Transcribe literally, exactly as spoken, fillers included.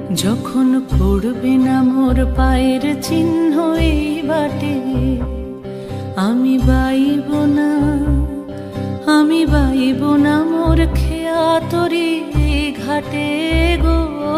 যখন পড়বে না মোর পায়ের চিহ্ন এই বাটে, আমি বাইব না, আমি বাইব না মোর খেয়া তরি ঘাটে গো।